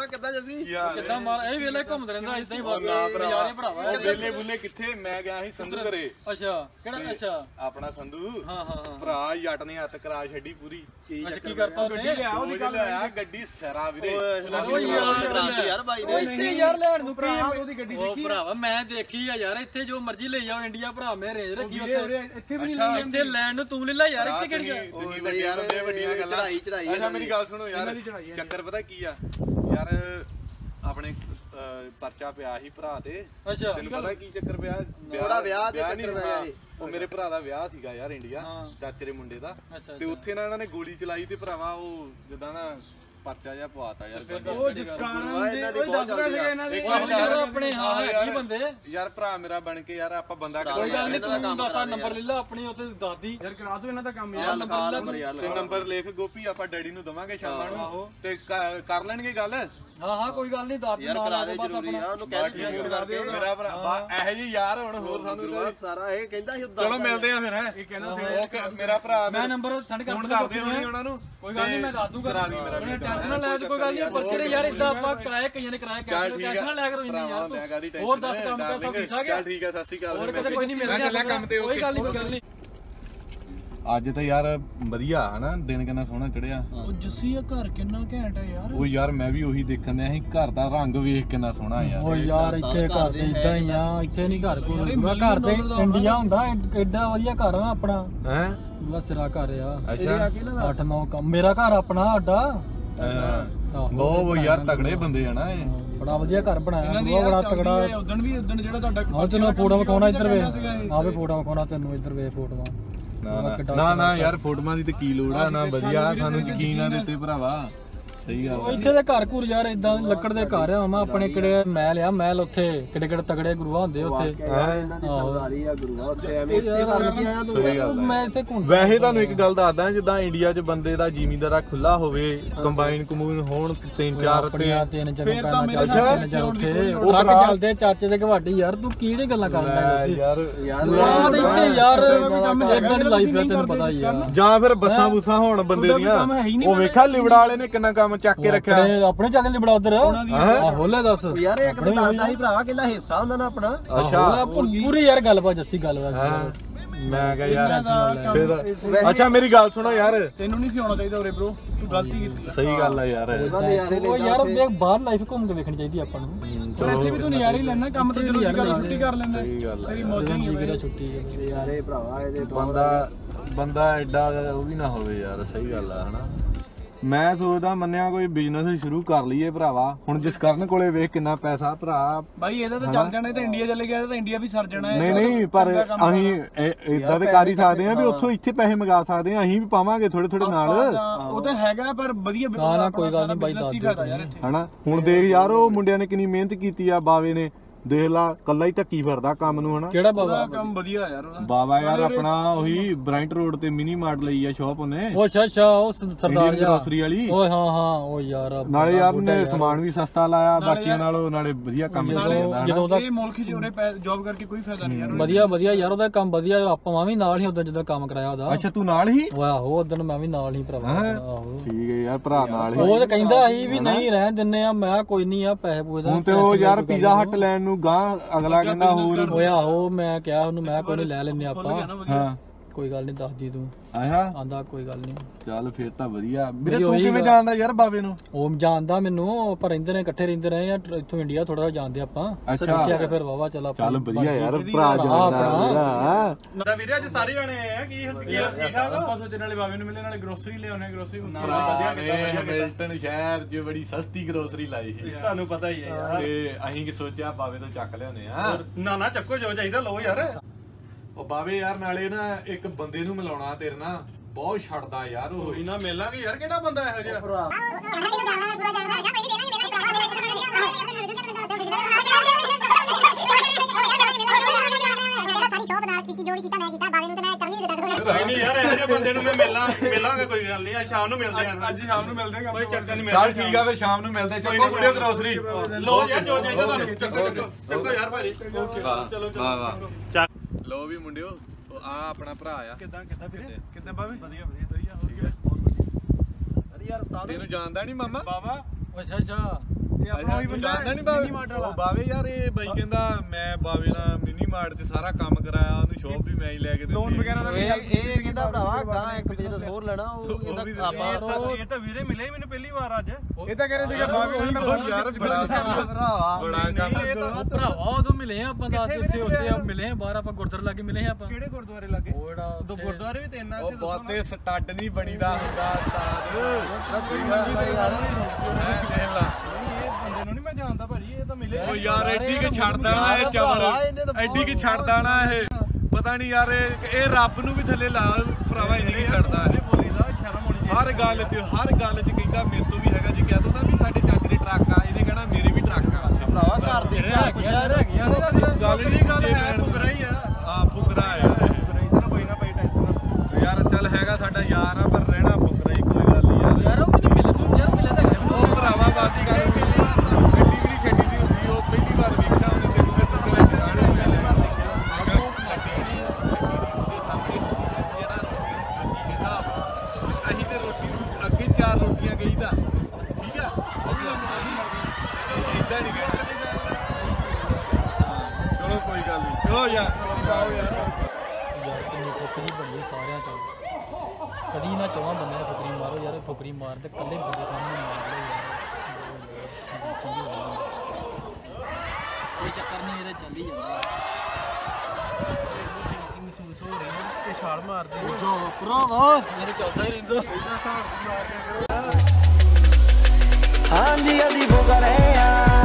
ਭਰਾ ਕਿੱਦਾਂ ਜੱਸੀ ਕਿੱਦਾਂ ਮਾਰ ਇਹ ਵੇਲੇ ਘੁੰਮਦਾ ਰਹਿੰਦਾ ਇਦਾਂ ਹੀ ਬਸ ਨਜ਼ਾਰੇ ਭਰਾਵਾ ਵੇਲੇ ਬੁੱਲੇ ਕਿੱਥੇ ਮੈਂ ਗਿਆ ਸੀ ਸੰਧੂ ਘਰੇ ਅੱਛਾ ਕਿਹੜਾ ਅੱਛਾ ਆਪਣਾ ਸੰਧੂ ਹਾਂ ਭਰਾ ਜੱਟ ਨੇ ਹੱਥ ਕਰਾ ਛੱਡੀ ਪੂਰੀ ਅੱਛਾ ਕੀ ਕਰਤਾ ਉਹਨੇ ਲਿਆ ਗੱਡੀ ਸਰਾ ਵੀਰੇ ਉਹ ਯਾਰ ਬਾਈ ਨੇ ਇੱਥੇ ਯਾਰ ਲੈਣ ਨੂੰ ਭਰਾ ਉਹਦੀ ਗੱਡੀ ਦੇਖੀ ਭਰਾਵਾ ਮੈਂ ਦੇਖੀ ਆ ਯਾਰ ਇੱਥੇ ਜੋ ਮਰਜ਼ੀ ਲਈ ਜਾਓ ਇੰਡੀਆ ਭਰਾ ਮੈਂ ਰੇਂਜ ਰੱਖੀ ਉੱਥੇ ਇੱਥੇ ਵੀ ਨਹੀਂ ਇੱਥੇ ਲੈਣ ਨੂੰ ਤੂੰ ਲੈ ਲੈ ਯਾਰ ਇੱਥੇ ਕਿਹੜੀ ਆ ਤੁਸੀਂ ਵੱਡੇ ਬੰਦੇ ਵੱਡੀਆਂ ਗੱਲਾਂ ਚੜਾਈ ਅੱਛਾ ਮੇਰੀ ਗੱਲ ਸੁਣੋ ਯਾਰ ਚੱਕਰ ਪਤਾ ਕੀ ਆ ਯਾਰ ਆਪਣੇ ਪਰਚਾ ਪਿਆ ਸੀ ਭਰਾ ਤੇ ਅੱਛਾ ਤੈਨੂੰ ਪਤਾ ਕੀ ਚੱਕਰ ਪਿਆ ਥੋੜਾ ਵਿਆਹ ਦੇ ਚੱਕਰ ਪਿਆ ਉਹ ਮੇਰੇ ਭਰਾ ਦਾ ਵਿਆਹ ਸੀਗਾ ਯਾਰ ਇੰਡੀਆ ਚਾਚੇ ਦੇ ਮੁੰਡੇ ਦਾ ਤੇ ਉੱਥੇ ਨਾ ਇਹਨਾਂ ਨੇ ਗੋਲੀ ਚਲਾਈ ਤੇ ਭਰਾਵਾ ਉਹ ਜਿੱਦਾਂ ਨਾ ਪਰਚਾ ਜਿਹਾ ਪਵਾਤਾ ਯਾਰ ਉਹ ਜਿਸ ਕਾਰਨ ਇਹਨਾਂ ਦੀ ਬਹੁਤ ਚੱਲਦੀ ਆ ਇਹਨਾਂ ਦੇ ਆਪਣੇ ਹਾਂ ਕੀ ਬੰਦੇ ਯਾਰ ਭਰਾ ਮੇਰਾ ਬਣ ਕੇ ਯਾਰ ਆਪਾਂ ਬੰਦਾ ਕੋਈ ਗੱਲ ਨਹੀਂ ਤੂੰ ਦੱਸ ਨੰਬਰ ਲੈ ਲੈ ਆਪਣੀ ਉੱਤੇ ਦਾਦੀ ਯਾਰ ਕਰਾ ਦੋ ਇਹਨਾਂ ਦਾ ਕੰਮ ਯਾਰ ਤੇ ਨੰਬਰ ਲਿਖ ਗੋਪੀ ਆਪਾਂ ਡੈਡੀ ਨੂੰ ਦਵਾਂਗੇ ਸ਼ਾਮਾਂ ਨੂੰ ਤੇ ਕਰ ਲੈਣਗੇ ਗੱਲ ਹਾਂ ਕੋਈ ਗੱਲ ਨਹੀਂ ਦਾਦੀ ਨਾਲ ਆ ਬਸ ਆਪਣਾ ਉਹਨੂੰ ਕਹਿ ਦੇ ਕਰ ਦੇ ਮੇਰਾ ਭਰਾ ਇਹੋ ਜਿਹੀ ਯਾਰ ਹੁਣ ਹੋਰ ਸਾਨੂੰ ਸਾਰਾ ਇਹ ਕਹਿੰਦਾ ਸੀ ਚਲੋ ਮਿਲਦੇ ਆ ਫਿਰ ਹੈ ਇਹ ਕਹਿੰਦਾ ਮੇਰਾ ਭਰਾ ਮੈਂ ਨੰਬਰ ਸੈਂਡ ਕਰ ਕਰਦੇ ਹੋਣੀ ਉਹਨਾਂ ਨੂੰ ਕੋਈ ਗੱਲ ਨਹੀਂ ਮੈਂ ਦੱਸ ਦੂੰਗਾ ਕਰਾ ਦੀ ਮੇਰਾ ਟੈਨਸ਼ਨ ਨਾ ਲੈ ਕੋਈ ਗੱਲ ਨਹੀਂ ਬਸ ਕਿਹੜੇ ਯਾਰ ਇਦਾਂ ਆਪਾਂ ਕਰਾਇਆ ਕਈਆਂ ਨੇ ਕਰਾਇਆ ਟੈਨਸ਼ਨ ਨਾ ਲੈ ਕਰੋ ਇੰਨੀ ਯਾਰ ਹੋਰ ਦੱਸ ਕੰਮ ਕਰ ਸਭ ਠੀਕ ਠਾਕ ਹੈ ਚੱਲ ਠੀਕ ਹੈ ਸਤਿ ਸ਼੍ਰੀ ਅਕਾਲ ਹੋਰ ਕਿਤੇ ਕੋਈ ਨਹੀਂ ਮਿਲਦਾ ਚੱਲਿਆ ਕੰਮ ਤੇ ਕੋਈ ਗੱਲ ਨਹੀਂ ਅੱਜ ਤਾਂ ਯਾਰ ਵਧੀਆ ਹਨਾ ਦਿਨ ਕਿੰਨਾ ਸੋਹਣਾ ਚੜਿਆ ਉਹ ਜੱਸੀ ਆ ਘਰ ਕਿੰਨਾ ਘੈਂਟ ਆ ਯਾਰ ਉਹ ਯਾਰ ਮੈਂ ਵੀ ਉਹੀ ਦੇਖਣ ਦਿਆ ਸੀ ਘਰ ਦਾ ਰੰਗ ਵੇਖ ਕਿੰਨਾ ਸੋਹਣਾ ਯਾਰ ਉਹ ਯਾਰ ਇੱਥੇ ਘਰ ਤੇ ਇਦਾਂ ਹੀ ਆ ਇੱਥੇ ਨਹੀਂ ਘਰ ਕੋਈ ਘਰ ਤੇ ਇੰਡੀਆ ਹੁੰਦਾ ਐਡਾ ਵਧੀਆ ਘਰ ਆ ਆਪਣਾ ਹੈ ਪੂਰਾ ਸਿਰਾ ਘਰ ਆ ਅੱਛਾ 8-9 ਕੰਮ ਮੇਰਾ ਘਰ ਆਪਣਾ ਅੱਡਾ ਬਹੁਤ ਯਾਰ ਤਗੜੇ ਬੰਦੇ ਆ ਨਾ ਇਹ ਬੜਾ ਵਧੀਆ ਘਰ ਬਣਾਇਆ ਬੜਾ ਤਗੜਾ ਉਦਣ ਜਿਹੜਾ ਤੁਹਾਡਾ ਹਾਂ ਤੈਨੂੰ ਫੋਟੋ ਵਿਖਾਉਣਾ ਇੱਧਰ ਵੇ ਆਵੇ ਫੋਟੋ ਵਿਖਾਉਣਾ ਤੈਨੂੰ ਇੱਧਰ ਵੇ ਫੋਟੋਆਂ ਨਾ ਯਾਰ ਫੋਟੋਆਂ ਦੀ ਤੇ ਕੀ ਲੋੜ ਆ ਨਾ ਵਧੀਆ ਸਾਨੂੰ ਯਕੀਨ ਆ ਦਿੱਤੇ ਭਰਾਵਾ ਸਹੀ ਗੱਲ ਇੱਥੇ ਦੇ ਘਰ ਘੁਰ ਯਾਰ ਇਦਾਂ ਲੱਕੜ ਦੇ ਘਰ ਆ ਆਪਣੇ ਕਿਹੜੇ ਮਹਿਲ ਆ ਮਹਿਲ ਉੱਥੇ ਕਿਹੜੇ ਕਿਹੜੇ ਤਗੜੇ ਗੁਰੂਆ ਹੁੰਦੇ ਉੱਥੇ ਇਹਨਾਂ ਦੀ ਸਰਦਾਰੀ ਆ ਗੁਰੂਆ ਉੱਥੇ ਐਵੇਂ ਇੱਥੇ ਘਰ ਕੀ ਆਇਆ ਤੂੰ ਮੈਂ ਇੱਥੇ ਵੈਸੇ ਤੁਹਾਨੂੰ ਇੱਕ ਗੱਲ ਦੱਸਦਾ ਜਿੱਦਾਂ ਇੰਡੀਆ 'ਚ ਬੰਦੇ ਦਾ ਜ਼ਿਮੀਂਦਾਰਾ ਖੁੱਲਾ ਹੋਵੇ ਕੰਬਾਈਨ ਕਮੂਨ ਹੋਣ 3-4 ਤੇ ਫੇਰ ਤਾਂ ਮੇਰੇ ਉੱਥੇ ਉਹ ਟਰੱਕ ਚੱਲਦੇ ਚਾਚੇ ਦੇ ਘਵਾਟੀ ਯਾਰ ਤੂੰ ਕਿਹੜੇ ਗੱਲਾਂ ਕਰਦਾ ਯਾਰ ਇੱਥੇ ਯਾਰ ਇਦਾਂ ਦੀ ਲਾਈਫ ਹੈ ਤੈਨੂੰ ਪਤਾ ਹੀ ਆ ਜਾਂ ਫਿਰ ਬੱਸਾਂ ਬੁੱਸਾਂ ਹੋਣ ਬੰਦੇ ਦੀਆਂ ਉਹ ਵੇਖਿਆ ਲਿਵੜਾ ਵਾਲੇ ਨੇ ਕਿੰਨਾ ਕੰਮ ਚੱਕ ਕੇ ਰੱਖਿਆ ਆਪਣੇ ਚੱਲ ਲਿਬੜਾ ਉਧਰ ਆਹੋ ਲੈ ਦੱਸ ਯਾਰ ਇੱਕ ਤਾਂ ਦੱਸਦਾ ਸੀ ਭਰਾ ਕਹਿੰਦਾ ਹਿੱਸਾ ਉਹਨਾਂ ਦਾ ਆਪਣਾ ਅੱਛਾ ਪੂਰੀ ਯਾਰ ਗੱਲਬਾਤ ਜੱਸੀ ਗੱਲਬਾਤ ਮੈਂ ਕਿਹਾ ਯਾਰ ਫਿਰ ਅੱਛਾ ਮੇਰੀ ਗੱਲ ਸੁਣੋ ਯਾਰ ਤੈਨੂੰ ਨਹੀਂ ਸੀ ਆਉਣਾ ਚਾਹੀਦਾ ਉਰੇ ਬ్రో ਤੂੰ ਗਲਤੀ ਕੀਤੀ ਸਹੀ ਗੱਲ ਆ ਯਾਰ ਉਹ ਯਾਰ ਦੇਖ ਬਾਹਰ ਲਾਈਫ ਘੁੰਮ ਕੇ ਵੇਖਣੀ ਚਾਹੀਦੀ ਆਪਾਂ ਨੂੰ ਇੱਥੇ ਵੀ ਤੂੰ ਨਜ਼ਾਰੇ ਹੀ ਲੈਣਾ ਕੰਮ ਤੇ ਜਦੋਂ ਛੁੱਟੀ ਕਰ ਲੈਂਦਾ ਸਹੀ ਗੱਲ ਤੇਰੀ ਮੌਜਾਂ ਹੀ ਹੈ ਛੁੱਟੀ ਯਾਰ ਇਹ ਭਰਾਵਾ ਇਹਦੇ ਬੰਦਾ ਐਡਾ ਉਹ ਵੀ ਨਾ ਹੋਵੇ ਯਾਰ ਸਹੀ ਗੱਲ ਆ ਹਨਾ ਮੈਂ ਸੋਚਦਾ ਮੰਨਿਆ ਕੋਈ ਬਿਜ਼ਨਸ ਸ਼ੁਰੂ ਕਰ ਲਈਏ ਭਰਾਵਾ ਹੁਣ ਜਿਸ ਕਰਨ ਕੋਲੇ ਵੇਖ ਕਿੰਨਾ ਪੈਸਾ ਭਰਾ ਬਾਈ ਇਹਦਾ ਤਾਂ ਚੱਲ ਜਾਣਾ ਤਾਂ ਇੰਡੀਆ ਚਲੇ ਗਿਆ ਤਾਂ ਇੰਡੀਆ ਵੀ ਸਰ ਜਾਣਾ ਨਹੀਂ ਪਰ ਅਸੀਂ ਇਦਾਂ ਤੇ ਕਰ ਹੀ ਸਕਦੇ ਆ ਵੀ ਉੱਥੋਂ ਇੱਥੇ ਪੈਸੇ ਮੰਗਾ ਸਕਦੇ ਆ ਅਸੀਂ ਵੀ ਪਾਵਾਂਗੇ ਥੋੜੇ ਥੋੜੇ ਨਾਲ ਉਹ ਤਾਂ ਹੈਗਾ ਪਰ ਵਧੀਆ ਨਾ ਕੋਈ ਗੱਲ ਨਹੀਂ ਬਾਈ ਦੱਸ ਹਨਾ ਹੁਣ ਦੇਖ ਯਾਰ ਉਹ ਮੁੰਡਿਆਂ ਨੇ ਕਿੰਨੀ ਮਿਹਨਤ ਕੀਤੀ ਆ ਬਾਵੇ ਨੇ ਦੇਖ ਲਾ ਕੱਲਾ ਹੀ ਧੱਕੀ ਫਿਰਦਾ ਕੰਮ ਨੂੰ ਹਨਾ ਕਿਹੜਾ ਬਾਬਾ ਕੰਮ ਵਧੀਆ ਯਾਰ ਉਹਦਾ ਬਾਬਾ ਯਾਰ ਆਪਣਾ ਉਹੀ ਬ੍ਰਾਂਟ ਰੋਡ ਤੇ ਮਿਨੀ ਮਾਰਟ ਲਈ ਆ ਸ਼ਾਪ ਉਹਨੇ ਉਹ ਅੱਛਾ ਉਹ ਸਰਦਾਰ ਗਰੋਸਰੀ ਵਾਲੀ ਓਏ ਹਾਂ ਉਹ ਯਾਰ ਨਾਲੇ ਯਾਰ ਨੇ ਸਮਾਨ ਵੀ ਸਸਤਾ ਲਾਇਆ ਬਾਕੀਆਂ ਨਾਲੋਂ ਨਾਲੇ ਵਧੀਆ ਕੰਮ ਚੱਲਦਾ ਜਦੋਂ ਦਾ ਇਹ ਮੁਲਕ 'ਚ ਉਹਨੇ ਜੌਬ ਕਰਕੇ ਕੋਈ ਫਾਇਦਾ ਨਹੀਂ ਯਾਰ ਵਧੀਆ ਯਾਰ ਉਹਦਾ ਕੰਮ ਵਧੀਆ ਆਪਾਂ ਵੀ ਨਾਲ ਹੀ ਉਦੋਂ ਜਦੋਂ ਕੰਮ ਕਰਾਇਆ ਉਹਦਾ ਅੱਛਾ ਤੂੰ ਨਾਲ ਹੀ ਆਹੋ ਉਦੋਂ ਮੈਂ ਵੀ ਨਾਲ ਹੀ ਭਰਾਵਾ ਆਹੋ ਠੀਕ ਹੈ ਯਾਰ ਭਰਾ ਨਾਲ ਹੀ ਉਹ ਤਾਂ ਕਹਿੰਦਾ ਸੀ ਵੀ ਨਹੀਂ ਰਹਿਣ ਦਿੰਨੇ ਆ ਮੈਂ ਕੋਈ ਨਹੀਂ ਆ ਪੈਸੇ ਪੂਏ ਦਾ ਹੁਣ ਤੇ ਉਹ ਯਾਰ ਪੀਜ਼ਾ ਹੱਟ ਲੈਣ ਨੂੰ ਗਾਂ ਅਗਲਾ ਕਹਿੰਦਾ ਹੋਰ ਹੋਇਆ ਉਹ ਮੈਂ ਕਿਹਾ ਉਹਨੂੰ ਮੈਂ ਕੋਈ ਨਹੀਂ ਲੈ ਲੈਨੇ ਆਪਾਂ ਹਾਂ ਕੋਈ ਗੱਲ ਨਹੀਂ ਦੱਸਦੀ ਤੂੰ ਆਇਆ ਆਂਦਾ ਕੋਈ ਗੱਲ ਨਹੀਂ ਚੱਲ ਫੇਰ ਤਾਂ ਵਧੀਆ ਵੀਰੇ ਤੂੰ ਕਿਵੇਂ ਜਾਣਦਾ ਯਾਰ ਬਾਵੇ ਨੂੰ ਉਹ ਜਾਣਦਾ ਮੈਨੂੰ ਆਪਾਂ ਰਹਿੰਦੇ ਨੇ ਇਕੱਠੇ ਰਹਿੰਦੇ ਰਹੇ ਆ ਇੱਥੋਂ ਇੰਡੀਆ ਥੋੜਾ ਜਿਹਾ ਜਾਣਦੇ ਆਪਾਂ ਅੱਛਾ ਆ ਕੇ ਫਿਰ ਵਾਵਾ ਚੱਲ ਆਪਾਂ ਚੱਲ ਵਧੀਆ ਯਾਰ ਭਰਾ ਜਾਣਦਾ ਮੇਰਾ ਵੀਰੇ ਅੱਜ ਸਾਰੇ ਜਾਣੇ ਆਏ ਆ ਕੀ ਠੀਕ ਠਾਕ ਆਪਾਂ ਸੋਚਣ ਵਾਲੇ ਬਾਵੇ ਨੂੰ ਮਿਲਣ ਵਾਲੇ ਗਰੋਸਰੀ ਲਿਆਉਣੇ ਗਰੋਸਰੀ ਵਧੀਆ ਕਿੱਦਾਂ ਮਿਲਟਨ ਸ਼ਹਿਰ 'ਚ ਬੜੀ ਸਸਤੀ ਗਰੋਸਰੀ ਲਾਈ ਸੀ ਤੁਹਾਨੂੰ ਪਤਾ ਹੀ ਹੈ ਯਾਰ ਤੇ ਅਸੀਂ ਕੀ ਸੋਚਿਆ ਬਾਵੇ ਤੋਂ ਚੱਕ ਲਿਆਉਣੇ ਆ ਨਾ ਚੱਕੋ ਜੋ ਚਾਹੀਦਾ ਲਓ ਯਾਰ ਉਹ ਬਾਵੇ ਯਾਰ ਨਾਲੇ ਨਾ ਇੱਕ ਬੰਦੇ ਨੂੰ ਮਿਲਾਉਣਾ ਤੇਰੇ ਨਾਲ ਬਹੁਤ ਛੱਡਦਾ ਯਾਰ ਉਹ ਕੋਈ ਨਾ ਮਿਲਾਂਗੇ ਯਾਰ ਕਿਹੜਾ ਬੰਦਾ ਇਹੋ ਜਿਹਾ ਨਹੀਂ ਯਾਰ ਇਹੋ ਜਿਹੇ ਬੰਦੇ ਨੂੰ ਮੈਂ ਮਿਲਾਂਗੇ ਕੋਈ ਗੱਲ ਨਹੀਂ ਅੱਜ ਸ਼ਾਮ ਨੂੰ ਮਿਲਦੇ ਆ ਅੱਜ ਸ਼ਾਮ ਨੂੰ ਮਿਲਦੇ ਆ ਕੋਈ ਚੱਕਰ ਨਹੀਂ ਚੱਲ ਠੀਕ ਆ ਫੇ ਸ਼ਾਮ ਨੂੰ ਮਿਲਦੇ ਚੱਕੋ ਵੀਡੀਓ ਗਰੋਸਰੀ ਲੋ ਯਾਰ ਜੋ ਚਾਹੀਦਾ ਤੁਹਾਨੂੰ ਚੱਕੋ ਯਾਰ ਭਾਜੀ ਚਲੋ ਚੱਕ ਲੋ ਵੀ ਮੁੰਡਿਓ ਆ ਆਪਣਾ ਭਰਾ ਆ ਕਿੱਦਾਂ ਵੀਰੇ ਕਿੱਦਾਂ ਬਾਵੇ ਵਧੀਆ ਠੀਕ ਹੈ ਯਾਰ ਉਸਤਾਦ ਤੈਨੂੰ ਜਾਣਦਾ ਨਹੀਂ ਮਾਮਾ ਬਾਬਾ ਅੱਛਾ ਆਪਣਾ ਹੀ ਬੰਦਾ ਜਾਣਦਾ ਨਹੀਂ ਬਾਵੇ ਉਹ ਬਾਵੇ ਯਾਰ ਇਹ ਬਾਈ ਕਹਿੰਦਾ ਮੈਂ ਬਾਵੇ ਨਾਲ ਮਿਨੀ ਮਾਰਟ 'ਚ ਸਾਰਾ ਕੰਮ ਕਰਾਇਆ ਉਹਨੂੰ ਸ਼ੌਪ ਵੀ ਮੈਂ ਹੀ ਲੈ ਕੇ ਦਿੱਤੀ ਲੋਨ ਵਗੈਰਾ ਦਾ ਵੀ ਇਹ ਕਹਿੰਦਾ ਭਰਾਵਾ ਗਾਂ ਇੱਕ ਬਿਜ਼ਨਸ ਹੋਰ ਲੈਣਾ ਉਹ ਕਹਿੰਦਾ ਆਪਾਂ ਇਹ ਤਾਂ ਵੀਰੇ ਮਿਲੇ ਮੈਨੂੰ ਪਹਿਲੀ ਵਾਰ ਅੱਜ ਇਹ ਤਾਂ ਕਹਿ ਰਹੇ ਸੀਗਾ ਬਾਵੇ ਉਹ ਯਾਰ ਬੜਾ ਕੰਮ ਭਰਾਵਾ ਉਦੋਂ ਮਿਲੇ ਆਪਾਂ ਦੱਸ ਉੱਥੇ ਮਿਲੇ ਬਾਹਰ ਆਪਾਂ ਗੁਰਦੁਆਰੇ ਲਾਗੇ ਮਿਲੇ ਆਪਾਂ ਕਿਹੜੇ ਗੁਰਦੁਆਰੇ ਲੱਗੇ ਉਹ ਜਿਹੜਾ ਦੋ ਗੁਰਦੁਆਰੇ ਵੀ ਤਿੰਨ ਆ ਉਹ ਬਹੁਤੇ ਸਟੱਡ ਨਹੀਂ ਬਣੀਦਾ ਹੁੰਦਾ ਉਸਤਾਦ ਦੇਖ ਲਾ ਇਹ ਬੰਦੇ ਨੂੰ ਨਹੀਂ ਮੈਂ ਜਾਣਦਾ ਭਾਜੀ ਇਹ ਤਾਂ ਮਿਲੇ ਉਹ ਯਾਰ ਐਡੀ ਕਿ ਛੱਡਦਾ ਨਾ ਇਹ ਚਵਲ ਐਡੀ ਕਿ ਛੱਡਦਾ ਨਾ ਇਹ ਪਤਾ ਨਹੀਂ ਯਾਰ ਇਹ ਰੱਬ ਨੂੰ ਵੀ ਥੱਲੇ ਲਾ ਭਰਾਵਾ ਇੰਨੀ ਕਿ ਛੱਡਦਾ ਇਹ ਬੋਲੀ ਦਾ ਸ਼ਰਮ ਹੋਣੀ ਹਰ ਗੱਲ 'ਚ ਕਹਿੰਦਾ ਮੇਰੇ ਤੋਂ ਵੀ ਹੈਗਾ ਜੀ ਕਹਿ ਦੋ ਨਾ ਵੀ ਸਾਡੇ ਚਾਚੇ ਦੇ ਟਰੱਕ ਆ ਇਹਨੇ ਕਹਿਣਾ ਮੇਰੇ ਵੀ ਟਰੱਕ ਆ ਭਰਾਵਾ ਘਰ ਦੇ ਗੱਲ ਨਹੀਂ ਗੱਲ ਹੈ ਫੁਕਰਾ ਹੀ ਆ ਫੁਕਰਾ ਆ ਚਲੋ ਕੋਈ ਨਾ ਭਾਈ ਟੈਨਸ਼ਨ ਯਾਰ ਚੱਲ ਹੈਗਾ ਸਾਡਾ ਯਾਰ ਆ ਪਰ ਰਹਿਣਾ ਫੁਕਰਾ ਹੀ ਕੋਈ ਗੱਲ ਨਹੀਂ ਯਾਰ ਉਹ ਮੈਨੂੰ ਮਿਲੇ ਤੂੰ ਯਾਰ ਮਿਲੇ ਤਾਂ ਉਹ ਭਰਾਵਾ ਬਾਤ ਕਰ ਗੱਡੀ ਵੀ ਨਹੀਂ ਛੱਡੀ ਦੀ ਹੁੰਦੀ ਉਹ ਪਹਿਲੀ ਵਾਰ ਵੇਖਿਆ ਉਹਨੇ ਤੈਨੂੰ ਕਿ ਤੂੰ ਤੇਰੇ ਦੁਕਾਨ ਹੋ ਗਿਆ ਉਹਦੇ ਸਾਹਮਣੇ ਜਿਹੜਾ ਜੋਜੀ ਕਹਿੰਦਾ ਅਸੀਂ ਤੇ ਰੋਟੀ ਨੂੰ ਅੱਗੇ 4 ਰੋਟੀਆਂ ਗਈਦਾ ਠੀਕ ਆ ਇਦਾਂ ਨਹੀਂ ਕਹਿਣਾ ਚਲੋ ਕੋਈ ਗੱਲ ਨਹੀਂ ਚਲੋ ਯਾਰ ਕਿੰਨੀ ਫੁਕਰੀ ਬਣੀ ਸਾਰਿਆਂ ਚੋਂ ਕਦੀ ਨਾ ਚੌਵਾਂ ਬੰਦੇ ਨੇ ਫੁਕਰੀ ਮਾਰੋ ਯਾਰ ਫੁਕਰੀ ਮਾਰ ਤੇ ਕੱਲੇ ਬੰਦੇ ਸਾਹਮਣੇ ਮਾਰ ਲਓ ਯਾਰ ਕੋਈ ਚੱਕਰ ਨਹੀਂ ਇਹਦੇ ਚੱਲੀ ਜਾਂਦਾ ਮਹਿਸੂਸ ਹੋ ਰਹੀ ਹੈ ਤੇ ਛਾਲ ਮਾਰਦੇ ਜੋ ਭਰਾਵਾ ਮੇਰੇ ਚੌਥਾ ਹੀ ਰਹਿੰਦਾ ਹਾਂਜੀ ਅਸੀਂ ਫੁਕਰੇ ਆ